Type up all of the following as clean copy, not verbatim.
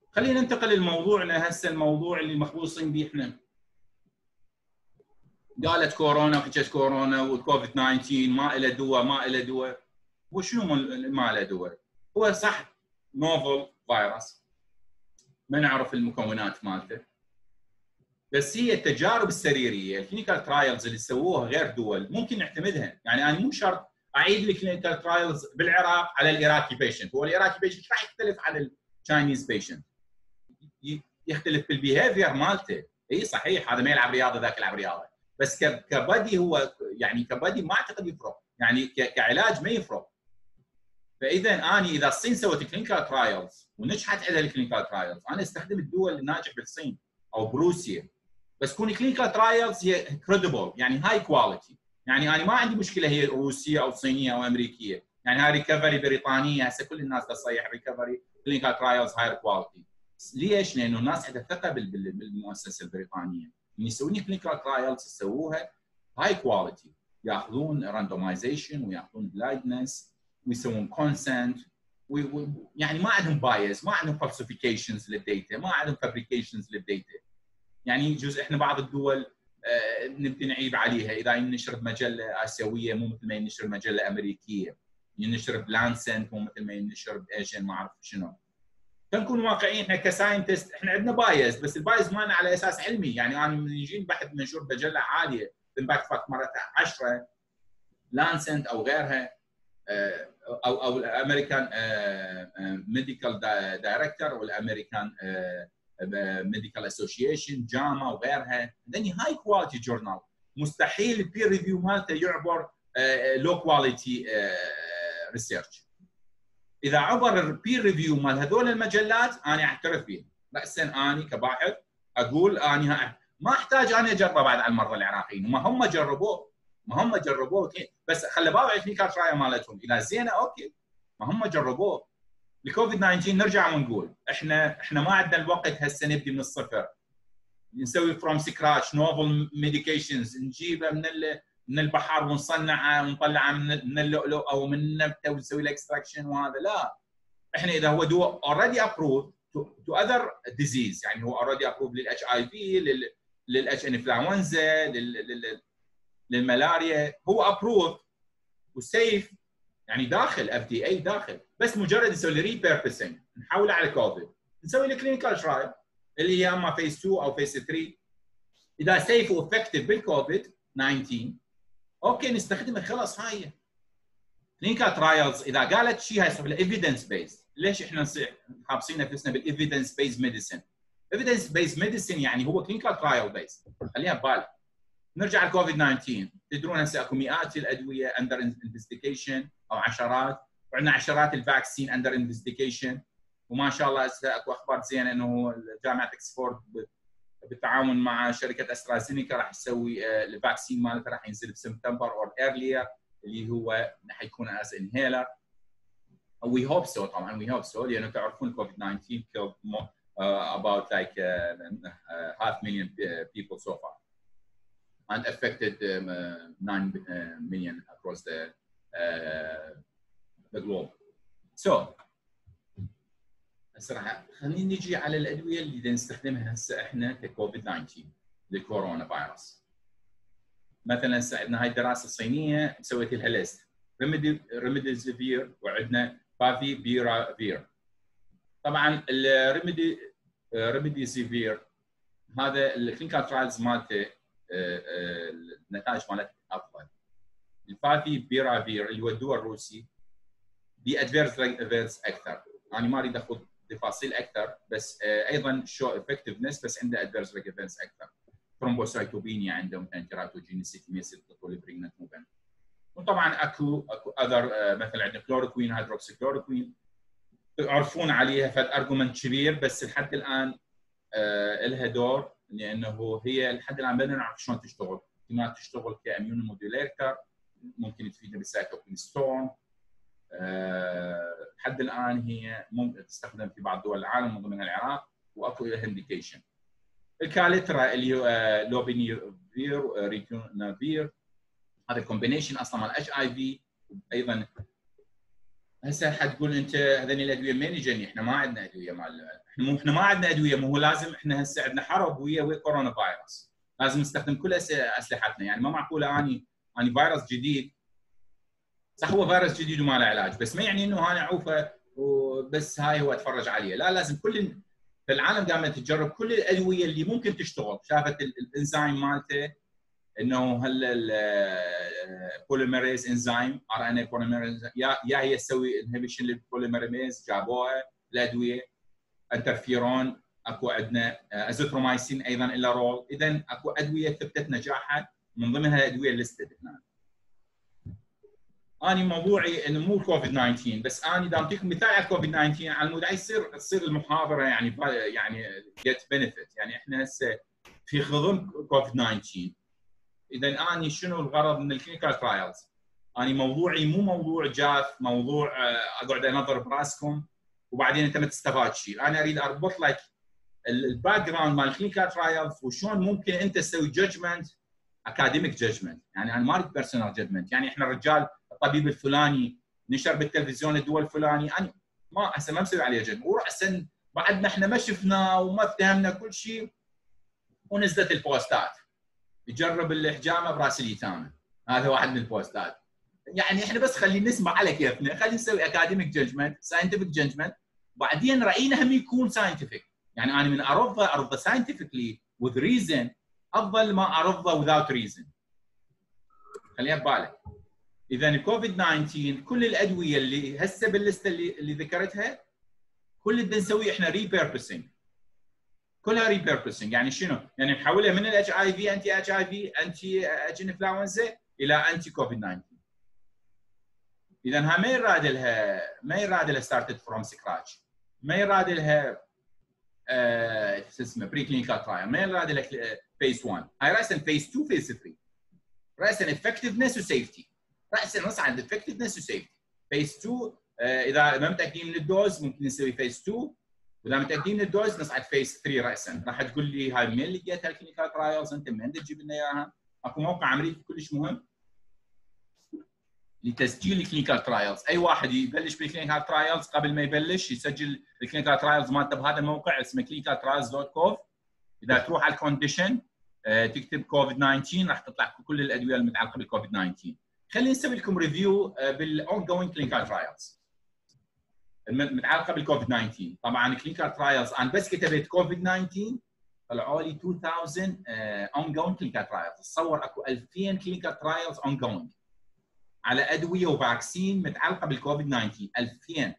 خلينا ننتقل لموضوعنا هسه، الموضوع اللي مخبوصين به احنا. قالت كورونا وحكت كورونا والكوفيد 19 ما له دواء ما له دواء. وشنو ما له دواء؟ هو صح نوفل فيروس ما نعرف المكونات مالته، بس هي التجارب السريريه الكلينيكال ترايلز اللي سووها غير دول ممكن نعتمدها. يعني انا مو شرط اعيد الكلينيكال ترايلز بالعراق على العراقي بيشنت، هو العراقي بيشنت راح يختلف عن التشاينيز بيشنت، يختلف بالبيهيفير مالته. اي صحيح هذا ما يلعب رياضه ذاك يلعب رياضه، بس كبدي هو يعني كبدي ما اعتقد يفرق، يعني كعلاج ما يفرق. فاذا انا اذا الصين سوت كلينيكال ترايلز ونجحت عندها الكلينيكال ترايلز، انا استخدم الدول الناجح بالصين او بروسيا، بس تكون كلينيكال ترايلز هي كريديبل، يعني هاي كواليتي. يعني انا ما عندي مشكله هي روسيه او صينيه او امريكيه، يعني هاي ريكفري بريطانيه، هسه كل الناس تصيح ريكفري كلينيكال ترايلز هاي كواليتي. ليش؟ لانه الناس عندها ثقه بالمؤسسه البريطانيه، من يسوون كلينيكال ترايلز يسووها هاي كواليتي، ياخذون راندومايزيشن وياخذون بلايندنس ويسوون كونسنت، يعني ما عندهم بايس، ما عندهم فالسيفيكيشنز للديتا، ما عندهم فابريكيشنز للديتا. يعني يجوز احنا بعض الدول نبي نعيب عليها اذا ينشر بمجله اسيويه مو مثل ما ينشر بمجله امريكيه، ينشر بلانسنت مو مثل ما ينشر بايجن ما اعرف شنو. فنكون واقعيين احنا كساينتست، احنا عندنا بايس، بس البايس مالنا على اساس علمي. يعني انا من يجيني بحث منشور بمجله عاليه امباكت فاكت مرتها 10 لانسنت او غيرها او الامريكان ميديكال دايركتور والامريكان ميديكال اسوشيشن جاما وغيرها، هذني هاي كواليتي جورنال، مستحيل البير ريفيو مالته يعبر لو كواليتي ريسيرش. اذا عبر البير ريفيو مال هذول المجلات انا اعترف فيه راسا، اني كباحث اقول اني ما احتاج انا اجربه بعد على المرضى العراقيين، ما هم جربوه بس خلي بالك الكلينيكال ترايل مالتهم اذا زينه اوكي، ما هم جربوه. الكوفيد 19 نرجع ونقول احنا ما عندنا الوقت هسه نبدي من الصفر، نسوي فروم سكراتش نوفل ميديكيشنز، نجيبه من البحر ونصنعه ونطلعه من اللؤلؤ او من النبته ونسوي له اكستراكشن وهذا. لا، احنا اذا هو دواء اوريدي ابروف تو اذر ديزيز، يعني هو اوريدي ابروف للاتش اي في، للاتش انفلونزا، للملاريا، هو ابروف وسيف، يعني داخل اف دي اي داخل، بس مجرد نسوي له ريبيربسنج نحوله على كوفيد، نسوي له كلينيكال ترايل اللي هي اما فيز 2 او فيز 3. اذا سيف وافكتيف بالكوفيد 19 اوكي نستخدمه خلاص. هاي كلينيكال ترايلز اذا قالت شيء هاي يصير له ايفيدنس بيز. ليش احنا حابسين نفسنا بالايفيدنس بيز ميديسن؟ ايفيدنس بيز ميديسن يعني هو كلينيكال ترايل بيز. خليها ببالك. نرجع لكوفيد 19، تدرون هسه اكو مئات الادويه اندر انفستيجيشن او عشرات، وعندنا عشرات الفاكسين اندر انفستيجيشن، وما شاء الله هسه اكو اخبار زينه انه جامعه اكسفورد بالتعاون مع شركه استرازينيكا راح تسوي الفاكسين مالته راح ينزل بسبتمبر اور ايرلير، اللي هو حيكون از انهيلر. وي هوب سو، طبعا وي هوب سو، لانه تعرفون كوفيد 19 killed about like 500,000 people so far and affected 9 million across the globe. So هسه خلينا نجي على الادويه اللي نستخدمها هسه احنا ككوفيد 19 للكورونا فيروس. مثلا عندنا هاي الدراسه الصينيه سويت لها ليست ريميديزيفير وعندنا بافي بيرافير. طبعا الريميديزيفير هذا الكلينيكال ترايلز مالته النتائج مالته افضل. الفافي بيرافير اللي هو الدواء الروسي بادفيرس ايفنتس اكثر، انا ما اريد اخذ تفاصيل اكثر، بس ايضا شو افكتفنس بس عنده ادفيرس ايفنتس اكثر. ثرومبوسايتوبينيا عنده مثلا كيراتوجينيسيتي مثل البريجننت موفمنت. وطبعا اكو اذر مثلا عندنا كلوروكوين هيدروكسي كلوروكوين تعرفون عليها فد ارجومنت كبير، بس لحد الان لها دور، لانه هي لحد الان بدنا نعرف شلون تشتغل. احتمال تشتغل كاميون موديوليتر، ممكن تفيدنا بالسايتوكين ستورم. لحد الان هي ممكن تستخدم في بعض دول العالم من ضمن العراق، واكو لها انديكيشن. الكاليترا اللي هو لوبينيفير ريتونافير، هذا الكومبينيشن اصلا مال اتش اي في، ايضا هسه حتقول انت هذني الادويه منين يجني؟ احنا ما عندنا ادويه احنا ما عندنا ادويه، مو لازم احنا هسه عندنا حرب ويا كورونا فيروس، لازم نستخدم كل اسلحتنا، يعني ما معقوله اني فيروس جديد، صح هو فيروس جديد وما له علاج، بس ما يعني انه انا اعوفه وبس هاي هو اتفرج عليه، لا لازم كل في العالم قامت تجرب كل الادويه اللي ممكن تشتغل، شافت الانزيم مالته انه هل البوليميريز انزيم ار ان اي بوليميريز يا هي تسوي انهبيشن للبوليميريز، جابوها الادويه، انترفيرون اكو عندنا ازيثرومايسين ايضا له رول، اذا اكو ادويه ثبتت نجاحها من ضمنها الادويه الليستد هنا. اني موضوعي انه مو كوفيد 19 بس، اني دا اعطيكم مثال على كوفيد 19 على مود تصير المحاضره يعني جيت بنفيت، يعني احنا هسه في خضم كوفيد 19. اذا اني شنو الغرض من الكلينيكال ترايلز؟ اني موضوعي مو موضوع جاف، موضوع اقعد انظر براسكم وبعدين انت ما تستفاد شيء، انا اريد اربط لك الباك جراوند مال الكلينيكال ترايلز وشلون ممكن انت تسوي جادجمنت، اكاديميك جادجمنت، يعني انا ما اريد بيرسونال جادجمنت، يعني احنا الرجال الطبيب الفلاني نشر بالتلفزيون الدول الفلاني، انا ما هسه ما مسوي عليه جادجمنت، وراسا بعدنا احنا ما شفناه وما فهمنا كل شيء ونزلت البوستات يجرب الحجامه براس اليتامى، هذا واحد من البوستات، يعني احنا بس خلينا نسمع على كيفنا، خلينا نسوي اكاديميك جادجمنت، ساينتفك جادجمنت، وبعدين راينا هم يكون ساينتفك، يعني انا من ارضه ساينتفكلي with reason افضل ما ارضه without reason. خليها ببالك. اذا الكوفيد 19 كل الادويه اللي هسه باللسته اللي ذكرتها كل اللي نسويه احنا ريبيربسنج، كلها ريبيربسنج، يعني شنو؟ يعني نحولها من الاتش اي في انتي اتش اي في انتي اجين انفلونزا الى انتي كوفيد 19. اذا ها ما يراد لها ستارتد فروم سكراتش، ما يراد لها شو اسمه بري كلينيكال ترايل، ما يراد لها فيس 1، هاي راسا فيس 2 فيس 3، راسا افكتفنس وسيفتي، راسا نصعد افكتفنس وسيفتي. فيس 2 اذا ما متاكدين من الدوز ممكن نسوي فيس 2، واذا متاكدين من الدوز نصعد فيس 3 راسا. راح تقول لي هاي منين لقيتها الكلينيكال ترايلز؟ انت من تجيب لنا اياها؟ اكو موقع امريكي كلش مهم لتسجيل الكلينيكال ترايلز، اي واحد يبلش بالكلينيكال ترايلز قبل ما يبلش يسجل الكلينيكال ترايلز مالته بهذا الموقع اسمه clinicaltrials.gov. اذا تروح على الكونديشن تكتب كوفيد 19 راح تطلع كل الادويه المتعلقه بالكوفيد 19. خليني اسوي لكم ريفيو بالاون جوينج كلينيكال ترايلز المتعلقه بالكوفيد 19. طبعا كلينيكال ترايلز انا بس كتبت كوفيد 19 طلعوا لي 2000 اون جوينج كلينيكال ترايلز. تصور اكو 2000 كلينيكال ترايلز اون جوينج على ادويه وفاكسين متعلقه بالكوفيد 19. 2000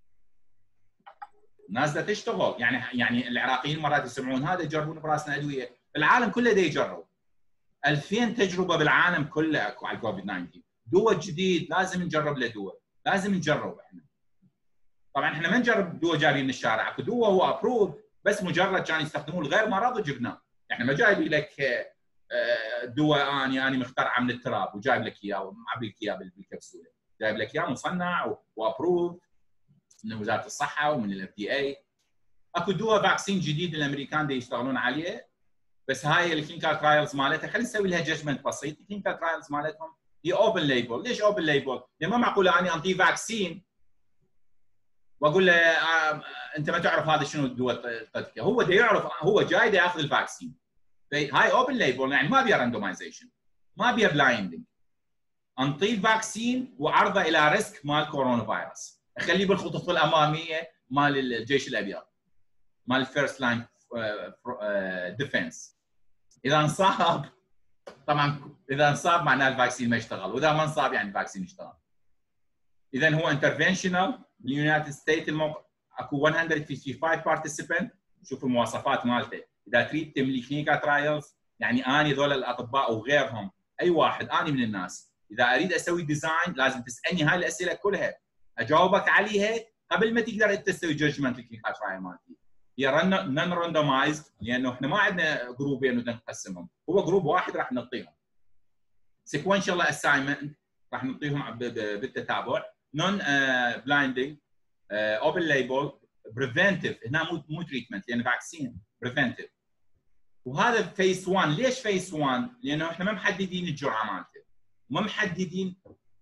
ناس دا تشتغل، يعني العراقيين مرات يسمعون هذا يجربون براسنا ادويه، العالم كله دا يجرب. 2000 تجربه بالعالم كله اكو على الكوفيد 19. دواء جديد لازم نجرب له دواء، لازم نجرب احنا. طبعا احنا ما نجرب دواء جايبين من الشارع، اكو دواء هو ابروف بس مجرد كان يستخدموه لغير مرض وجبناه. احنا ما جايبين لك دواء اني مخترعه من التراب وجايب لك اياه ومعبي لك اياه بالكبسوله، جايب لك اياه مصنع وابروف من وزاره الصحه ومن الاف دي اي. اكو دواء فاكسين جديد الامريكان يشتغلون عليه، بس هاي الكلينيكال ترايلز مالتها خلينا نسوي لها جادجمنت بسيط. الكلينيكال ترايلز مالتهم هي اوبن ليبل. ليش اوبن ليبل؟ لان ما معقول اني انطيه فاكسين واقول له انت ما تعرف هذا شنو الدواء طلعت، هو دا يعرف، هو جاي دا ياخذ الفاكسين. هاي اوبن ليبل يعني ما بيها راندومايزيشن، ما بيها بلايندنج، انطيه الفاكسين وعرضه الى ريسك مال كورونا فيروس، اخليه بالخطوط الاماميه مال الجيش الابيض، مال الفيرست لاين ديفنس. اذا انصاب طبعا، اذا انصاب معناه الفاكسين ما يشتغل، واذا ما انصاب يعني الفاكسين يشتغل. اذا هو انترفنشنال باليونايتد ستيت. الموقع اكو 155 بارتيسيبنت، شوف المواصفات مالته. اذا تريد تملي كلينيكال ترايلز يعني اني ذول الاطباء وغيرهم اي واحد اني من الناس، اذا اريد اسوي ديزاين لازم تسالني هاي الاسئله كلها اجاوبك عليها قبل ما تقدر انت تسوي جادجمنت الكلينيكال ترايل مالتي. هي نون راندومايزد لانه احنا ما عندنا جروبين نقسمهم، هو جروب واحد راح نعطيهم سيكونشال اساينمنت، راح نعطيهم بالتتابع، نون بلايندنج، اوبن ليبل، بريفنتيف. هنا مو تريتمنت لان فاكسين، بريفنتيف. وهذا فيس 1. ليش فيس 1؟ لانه احنا ما محددين الجرعه مالته، ما محددين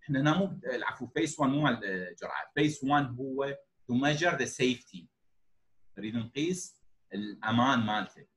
احنا هنا مو العفو فيس 1 مو مال الجرعات، فيس 1 هو تو ميجر ذا سيفتي، نريد نقيس الامان مالته.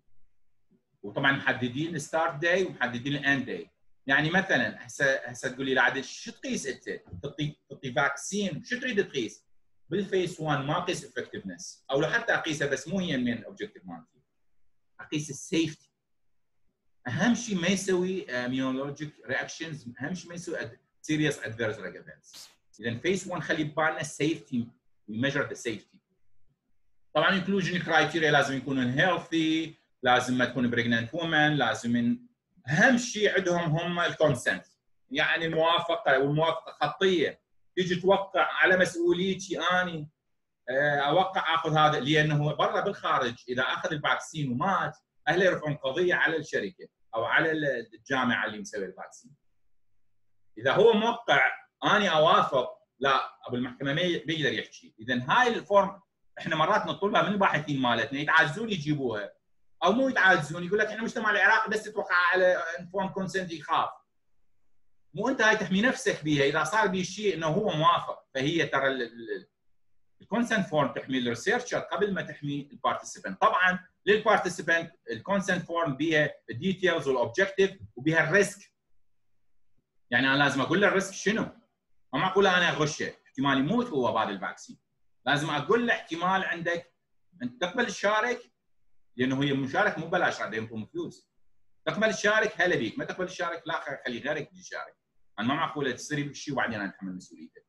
وطبعا محددين الستارت داي ومحددين الاند داي. يعني مثلا هسه تقول لي عادل شو تقيس انت؟ تعطي فاكسين، شو تريد تقيس؟ بالفيس 1 ما اقيس افكتفنس، او لو حتى اقيسها بس مو هي المين اوبجيكتيف مالتي. اقيس السيفتي. اهم شيء ما يسوي اميونولوجيك رياكشنز، اهم شيء ما يسوي سيريس ادفيرس ايفنتس. اذا فيس 1 خلي ببالنا السيفتي، ويميجر ذا سيفتي. طبعا انكلوجن كرايتيريا لازم يكونون هيلثي، لازم ما تكون بريجننت وومن، لازم اهم شيء عندهم هم الكونسنت، يعني الموافقه، والموافقه خطيه. تيجي توقع على مسؤوليتي اني اوقع اخذ هذا، لانه برا بالخارج اذا اخذ الفاكسين ومات اهله يرفعون قضيه على الشركه او على الجامعه اللي مسوي الفاكسين. اذا هو موقع اني اوافق، لا ابو المحكمه ما بيقدر يحكي. اذا هاي الفورم احنا مرات نطلبها من الباحثين مالتنا، يتعجزون يجيبوها او مو يتعجزون، يقول لك احنا المجتمع العراقي بس تتوقع على انفورم كونسنت يخاف. مو انت هاي تحمي نفسك بيها، اذا صار بي شيء انه هو موافق. فهي ترى الكونسنت فورم تحمي الريسيرشر قبل ما تحمي البارتيسيبنت. طبعا للبارتيسيبنت الكونسنت فورم بيها الديتيلز والاوبجكتيف وبيها الريسك. يعني انا لازم اقول له الريسك شنو؟ ما معقول انا اغشه، احتمال يموت هو بعد الفاكسين. لازم اقول له احتمال عندك انت تقبل تشارك، لانه هي المشاركه مو ببلاش، راح ينطون فلوس. تقبل تشارك هلا بيك، ما تقبل تشارك لا خلي غيرك يشارك. انا ما معقوله تصير بالشيء وبعدين انا اتحمل مسؤوليته.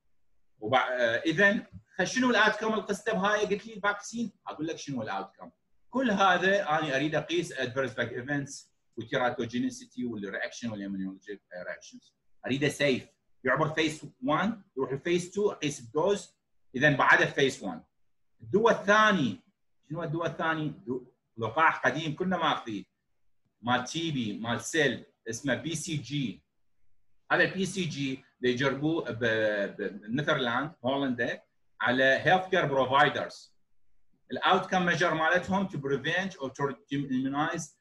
اذا شنو الاوتكم القصه بهاي؟ قلت لي الفاكسين، اقول لك شنو الاوتكم. كل هذا انا اريد اقيس ادفيرس باك ايفنتس والتيراتوجينيسيتي والرياكشن والاميونولوجيك رياكشنز. اريده سيف، يعبر فيس 1 يروح الفيس 2 اقيس الدوز. اذا بعدها فيس 1. الدواء الثاني شنو الدواء الثاني؟ لقاح قديم كنا ماخذيه مال تي بي مال سيل اسمه بي سي جي. هذا البي سي جي يجربوه بنذرلاند هولندا على هيلث كير بروفايدرز. الاوت كم ميجر مالتهم تو بريفنت او تو مينيمايز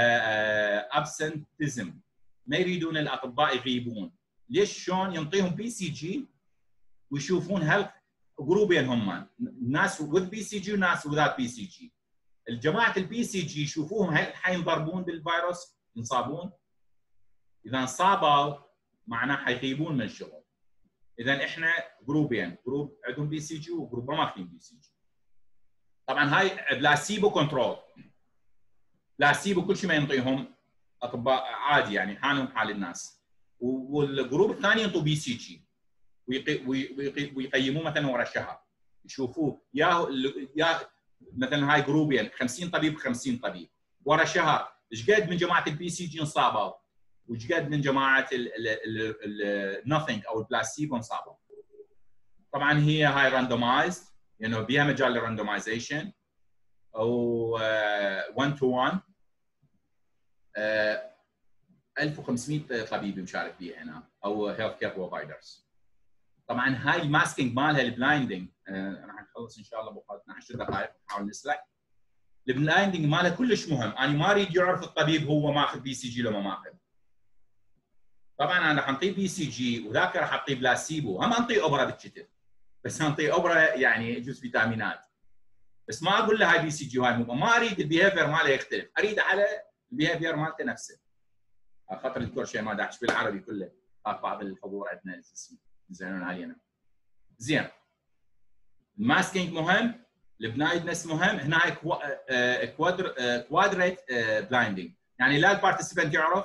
ابسنتيزم. ما يريدون الاطباء يغيبون. ليش؟ شلون ينطيهم بي سي جي ويشوفون هل جروبين هم ناس وذ بي سي جي وناس وذات بي سي جي. الجماعه البي سي جي يشوفوهم هل حينضربون بالفيروس، ينصابون. اذا انصابوا معناه حيغيبون من الشغل. اذا احنا جروبين، جروب عندهم بي سي جي وجروب ما ماخذين بي سي جي. طبعا هاي بلاسيبو كنترول، بلاسيبو كل شيء ما ينطيهم اطباء عادي يعني حالهم حال الناس. والجروب الثاني ينطوا بي سي جي ويقيموه مثلا ورا شهر، يشوفوه يا مثلا هاي جروبين 50 طبيب 50 طبيب ورا شهر ايش قد من جماعه البي سي جي انصابوا وايش قد من جماعه النثينج او البلاسيبو انصابوا. طبعا هي هاي راندومايزد يعني بيها مجال للراندومايزيشن او 1 تو 1. 1500 طبيب مشارك فيها هنا او هيلث كير بروفايدرز. طبعا هاي الماسكينج مالها البلايندنج راح نخلص ان شاء الله بقى 10 دقائق نحاول نسرع. البلايندنج مالها كلش مهم. انا ما اريد يعرف الطبيب هو ماخذ بي سي جي لو ما ماخذ. طبعا انا راح انطيه بي سي جي وذاك راح اعطيه بلاسيبو، هم انطيه اوبرا بالكتف بس انطيه اوبرا يعني يجوز فيتامينات، بس ما اقول له هاي بي سي جي وهاي مو. ما اريد البيهيفير ماله يختلف، اريد على البيهيفير مالته نفسه. خاطر الدكتور شيء ما داعش بالعربي كله، بعض الحضور عندنا يزعلون علينا. زين الماسكينج مهم، البلايندنس مهم. هنا هاي كوادريت بلايندنج يعني لا البارتيسيبنت يعرف.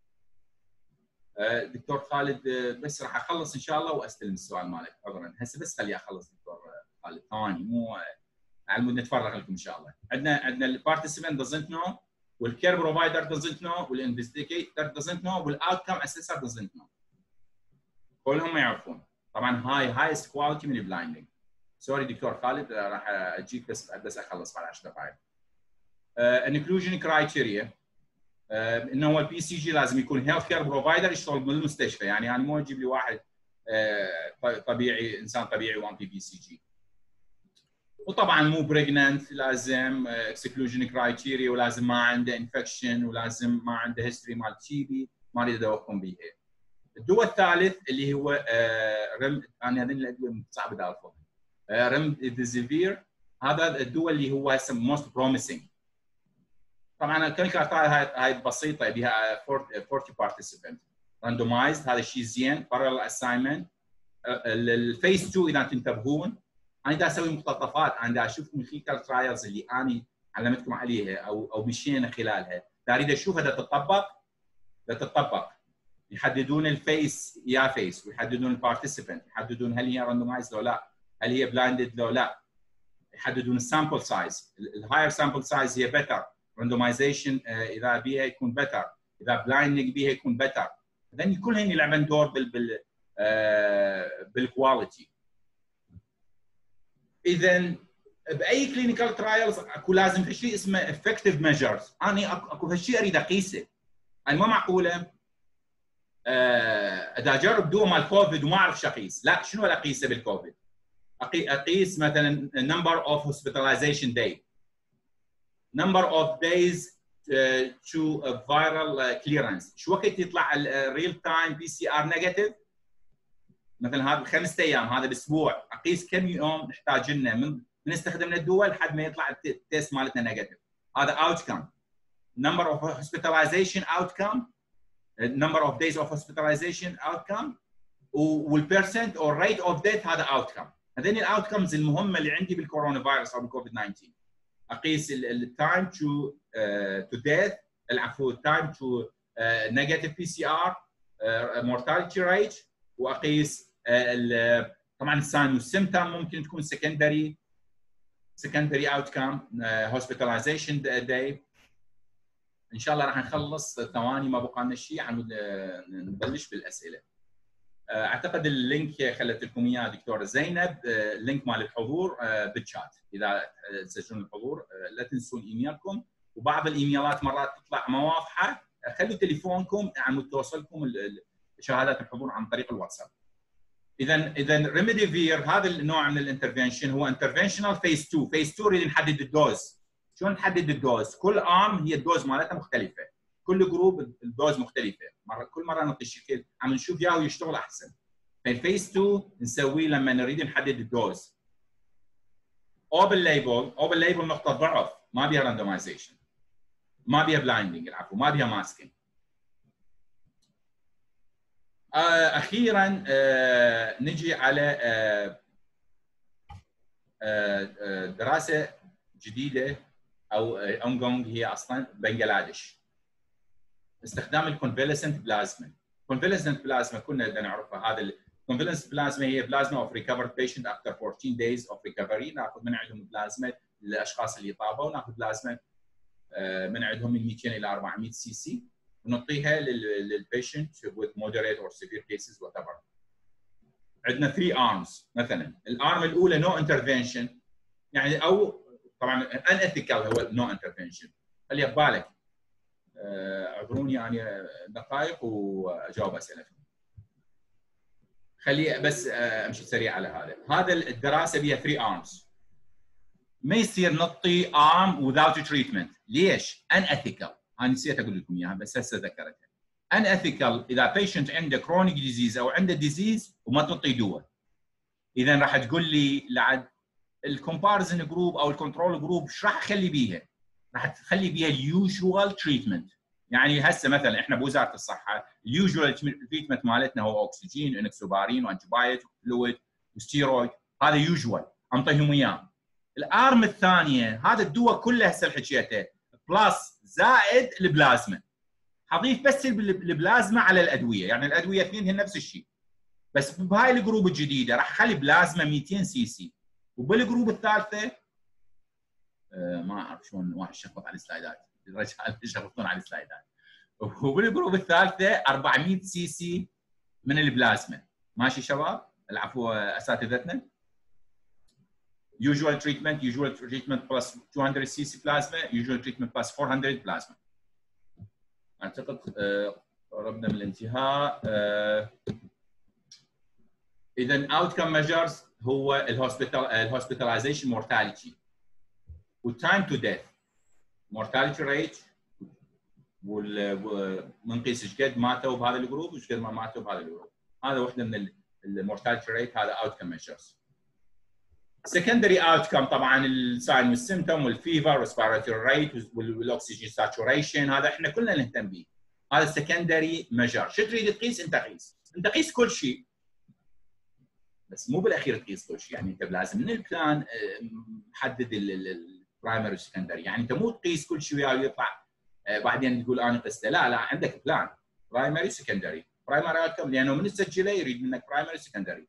دكتور خالد بس راح اخلص ان شاء الله واستلم السؤال مالك عذرا هسه، بس خليه اخلص دكتور خالد ثواني مو على مود نتفرغ لكم ان شاء الله. عندنا البارتيسيبنت doesn't know والكير بروفايدر doesn't know والانفستيجيتور doesn't know والاوتكم اسيسر doesn't know. كلهم ما يعرفون. طبعا هاي هايست كواليتي من البلايندنج. سوري دكتور خالد راح اجيك بس اخلص بعد 10 دقائق. انكلوجن كرايتيريا انه هو البي سي جي لازم يكون هيلث كير بروفايدر يشتغل بالمستشفى، يعني انا مو اجيب لي واحد طبيعي انسان طبيعي وانطي بي سي جي. وطبعا مو بريجننت، لازم اكسكلوجن كرايتيريا ولازم ما عنده انفكشن ولازم ما عنده هيستوري مال تي بي، ما اريد ادوخهم بيها. الدواء الثالث اللي هو انا هذين الادويه صعب اعرفهم. ريمديزيفير، هذا الدواء اللي هو هسه موست بروميسنج. طبعا الكلينيكال ترايل هاي بسيطه، بها 40 بارتيسيبنت راندومايزد، هذا الشيء زين. بارلل اساينمنت. الفيس 2 اذا تنتبهون انا دا اسوي مقتطفات، انا دا اشوف من الكلينيكال ترايلز اللي انا علمتكم عليها او مشينا خلالها، دا اريد اشوفها دا تطبق. يحددون الفيس يا فيس، ويحددون البارتيسيبنت، يحددون هل هي راندومايزد لو لا، هل هي بلايندد لو لا، يحددون السامبل سايز. الهاير سامبل سايز هي بيتر، راندومايزيشن اذا بيها يكون بيتر، اذا بلايندنج بيها يكون بيتر. هذين كلهن يلعبن دور بالكواليتي. اذا باي كلينيكال ترايلز اكو لازم شيء اسمه افكتيف ميجرز، انا اكو هالشيء اريد اقيسه. انا ما معقوله اذا اجرب دواء مال كوفيد وما اعرف شو اقيس، لا شنو اقيسه بالكوفيد؟ اقيس مثلا number of hospitalization day، number of days to viral clearance، شو وقت يطلع الريل تايم بي سي ار نيجاتيف مثلا، هذا 5 ايام، هذا باسبوع، اقيس كم يوم نحتاج لنا من نستخدم الدواء لحد ما يطلع التيست مالتنا نيجاتيف. هذا outcome. number of hospitalization outcome، number of days of hospitalization outcome، والpercent or rate of death هذا outcome. هذين الاوتكمز المهمه اللي عندي بالكورونا فيروس او بالكوفيد 19. اقيس التايم تو ديث، العفو التايم تو نيجاتيف بي سي ار، مورتاليتي ريت، واقيس طبعا الساين والسيمتوم، ممكن تكون سكندري اوتكم، هوسبيتاليزيشن داي. ان شاء الله راح نخلص ثواني، ما بقى لنا شيء، نبلش بالاسئله. اعتقد اللينك خلت لكم اياه دكتوره زينب، اللينك مال الحضور بالشات، اذا تسجلون الحضور لا تنسون ايميلكم، وبعض الايميلات مرات تطلع ما واضحه، خلوا تليفونكم عم توصلكم شهادات الحضور عن طريق الواتساب. اذا ريميديفير هذا النوع من الانترفنشن هو انترفنشنال فيس 2. فيس 2 نريد نحدد الدوز. شلون نحدد الدوز؟ كل ارم هي الدوز مالتها مختلفه، كل جروب الدوز مختلفه، كل مره نعطي شكل عم نشوف ياهو يشتغل احسن. فالفيس 2 نسويه لما نريد نحدد الدوز. اوبن ليبل نقطه ضعف، ما بيها راندومايزيشن، ما بيها بلايندنج، العفو ما بيها ماسكينج. اخيرا نجي على دراسه جديده او اونجونج، هي اصلا بنغلاديش. استخدام الكونفاليسنت بلازما. كونفاليسنت بلازما كنا نعرفها، هذا الكونفاليسنت بلازما هي بلازما اوف ريكفرد بيشنت افتر 14 دايز اوف ريكفري. ناخذ من عندهم بلازما للاشخاص اللي طابوا، وناخذ بلازما من عندهم من 200 الى 400 سي سي، ونعطيها للبيشنت with moderate or severe cases whatever. عندنا 3 arms مثلا. الارم الاولى نو انترفنشن، يعني او طبعا unethical هو نو انترفنشن. خلي ببالك، اعذروني يعني دقائق واجاوب اسئلتكم. خلي بس امشي سريع على هذا الدراسه بها 3 arms. ما يصير نعطي arm without treatment. ليش؟ unethical. انا نسيت اقول لكم اياها بس هسه ذكرتها. unethical اذا patient عنده chronic disease او عنده disease وما تعطي دواء. اذا راح تقول لي لعد الكومباريزن جروب او الكنترول جروب ايش راح اخلي بيها؟ راح تخلي بيها اليوجوال تريتمنت. يعني هسه مثلا احنا بوزاره الصحه اليوجوال تريتمنت مالتنا هو اكسجين، انكسوبارين، وانتيبايوتيك، فلويد، وستيرويد، هذا يوجوال انطيهم اياه. الارم الثانيه هذا الدواء كله هسه حكيته بلس زائد البلازما. حضيف بس البلازما على الادويه، يعني الادويه اثنين هن نفس الشيء، بس بهاي الجروب الجديده راح اخلي بلازما 200 سي سي، وبالجروب الثالثه ما اعرف شلون واحد شخبط على السلايدات، الرجال يشخبطون على السلايدات، وبالجروب الثالثه 400 سي سي من البلازما. ماشي شباب؟ العفو اساتذتنا. usual treatment plus 200 cc plasma، usual treatment plus 400 plasma. اعتقد قربنا من الانتهاء. اذا outcome measures هو الhospitalization mortality والtime to death، mortality rate، ونقيس ايش قد ماتوا بهذا الجروب وايش قد ما ماتوا بهذا الجروب. هذا واحده من المورتاليتي ريت، هذا اوت كم ميجرز. سكندري اوت كم طبعا الساين والسيمتوم والفيفر والريسبيراتوري ريت والاكسجين ساتوريشن، هذا احنا كلنا نهتم به. هذا سكندري ميجر. شو تريد تقيس؟ انت قيس، انت قيس كل شيء، بس مو بالاخير تقيس كل شيء. يعني انت لازم من البلان محدد البرايمري والسكندري، يعني انت مو تقيس كل شيء ويطلع بعدين تقول انا قسته. لا لا، عندك بلان برايمري سكندري. برايمري اوتكم لانه من تسجله يريد منك برايمري سكندري.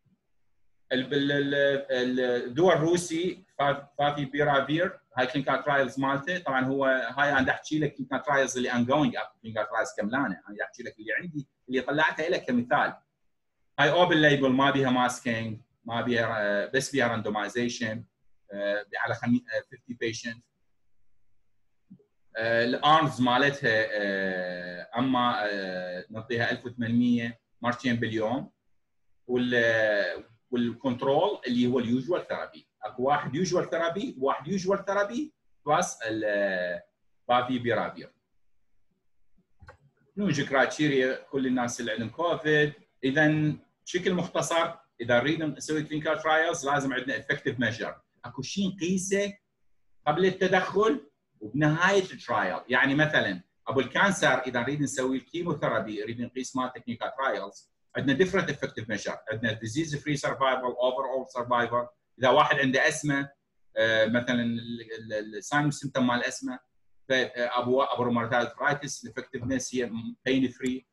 الدواء الروسي فافي بيرافير، هاي كلينيكال ترايلز مالته. طبعا هو هاي انا احكي لك كلينيكال ترايلز اللي ان جوينج، كلينيكال ترايلز كملانه، انا احكي لك اللي عندي اللي طلعتها لك كمثال. هاي اوبن ليبل، ما بيها ماسكينج، ما بيها بس بيها راندومايزيشن على 50 بيشنت. الارمز مالتها اما نعطيها 1800 مرتين باليوم. والكنترول اللي هو اليوجوال ثيرابي، اكو واحد يوجوال ثيرابي وواحد يوجوال ثيرابي بلس البافي بيرافير. نوجي كرايتيريا كل الناس اللي عندهم كوفيد. اذا بشكل مختصر اذا نريد نسوي كلينيكال ترايلز لازم عندنا افكتيف ميجر، اكو شيء نقيسه قبل التدخل وبنهايه الترايل. يعني مثلا ابو الكانسر اذا نريد نسوي الكيموثيرابي نريد نقيس مال كلينيكال ترايلز، عندنا ديفرنت افكتيف ميجر، عندنا ديزيز فري سرفايفل، اوفر اول سرفايفل. اذا واحد عنده اسمه مثلا الساين والسيمتوم مال الاسمه، ابو روماتويد ارثرايتس الافكتفنس هي بين فري.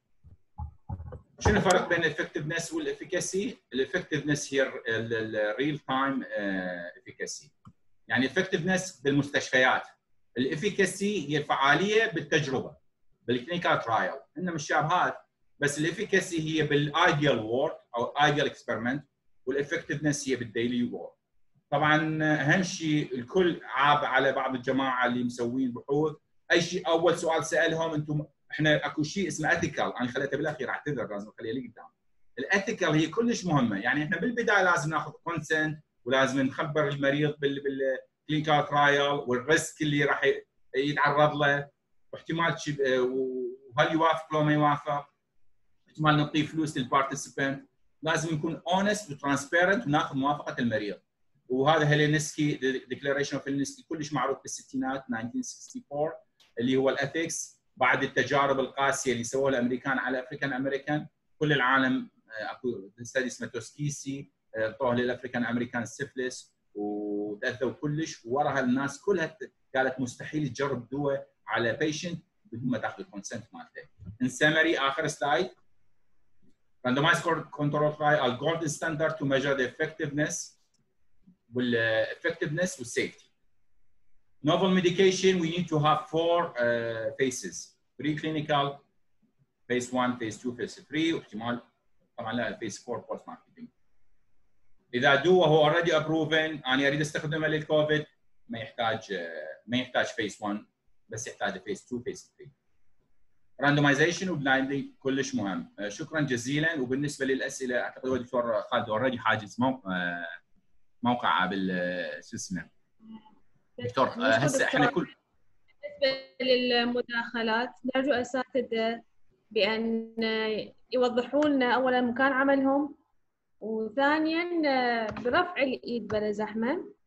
شنو الفرق بين الافكتفنس والافيكاسي؟ الافكتفنس هي الريل تايم افيكاسي، يعني افكتفنس بالمستشفيات، الافيكاسي هي الفعاليه بالتجربه بالكلينيكال ترايل، انما مشابهات، بس الافيكاسي هي بالايديال وورد او ايديال اكسبيرمنت، والافكتفنس هي بالديلي وورد. طبعا اهم شيء الكل عاب على بعض الجماعه اللي مسوين بحوث، اي شيء اول سؤال سالهم انتم احنا اكو شيء اسمه اثيكال، انا خليته بالاخير اعتذر لازم اخليه لي قدام. الاثيكال هي كلش مهمه، يعني احنا بالبدايه لازم ناخذ كونسنت ولازم نخبر المريض بالكلينيكال ترايل والريسك اللي راح يتعرض له، واحتمال وهل يوافق لو ما يوافق، احتمال نعطيه فلوس للبارتيسيبنت. لازم نكون اونست وترانسبيرنت وناخذ موافقه المريض. وهذا هيلينسكي ديكلاريشن اوف هيلينسكي كلش معروف بالستينات 1964 اللي هو الاثكس، بعد التجارب القاسيه اللي سووها الامريكان على افريكان امريكان. كل العالم اكو ستدي اسمه توسكيسي طوه للافريكان امريكان سيفلس وتاذوا كلش، ووراها الناس كلها قالت مستحيل تجرب دواء على بيشنت بدون ما تاخذ الكونسنت مالته. ان سمري اخر سلايد، randomized control trial are gold standard to measure the effectiveness والsafety. Novel medication we need to have 4 phases: preclinical, phase 1, phase 2, phase 3، واحتمال طبعا لا phase 4 post marketing. اذا دواء هو already proven انا اريد استخدمه للكوفيد ما يحتاج phase 1، بس يحتاج phase 2 phase 3. راندومايزيشن وبلايندنج كلش مهم. شكرا جزيلا. وبالنسبه للاسئله اعتقد الدكتور خالد اوريدي حاجز موقع شو اسمه دكتور. هسه احنا بالنسبه للمداخلات نرجو اساتذه بان يوضحوا لنا اولا مكان عملهم، وثانيا برفع الايد بلا زحمه،